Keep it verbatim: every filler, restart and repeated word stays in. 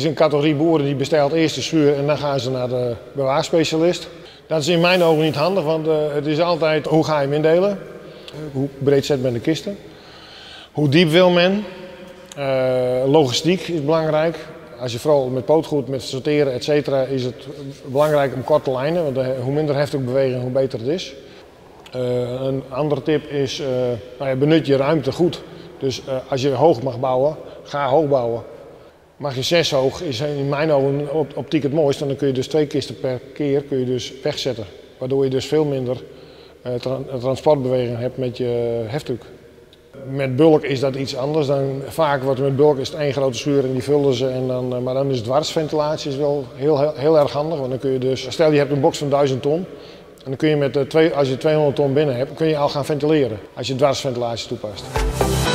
een categorie boeren die bestelt eerst de schuur en dan gaan ze naar de bewaarspecialist. Dat is in mijn ogen niet handig, want uh, het is altijd hoe ga je hem indelen? Hoe breed zet men de kisten? Hoe diep wil men? Uh, logistiek is belangrijk. Als je vooral met pootgoed, met sorteren, et cetera, is het belangrijk om korte lijnen. Want uh, hoe minder heftig bewegen, hoe beter het is. Uh, een andere tip is, uh, nou ja, benut je ruimte goed. Dus uh, als je hoog mag bouwen, ga hoog bouwen. Mag je zes hoog, is in mijn ogen op, optiek het mooist. En dan kun je dus twee kisten per keer kun je dus wegzetten. Waardoor je dus veel minder uh, tra transportbeweging hebt met je heftruck. Met bulk is dat iets anders. Dan, vaak wordt met bulk is het één grote schuur en die vullen ze. En dan, uh, maar dan is dwarsventilatie is wel heel, heel, heel erg handig. Want dan kun je dus, stel je hebt een box van duizend ton. En dan kun je met, uh, twee, als je tweehonderd ton binnen hebt, kun je al gaan ventileren. Als je dwarsventilatie toepast.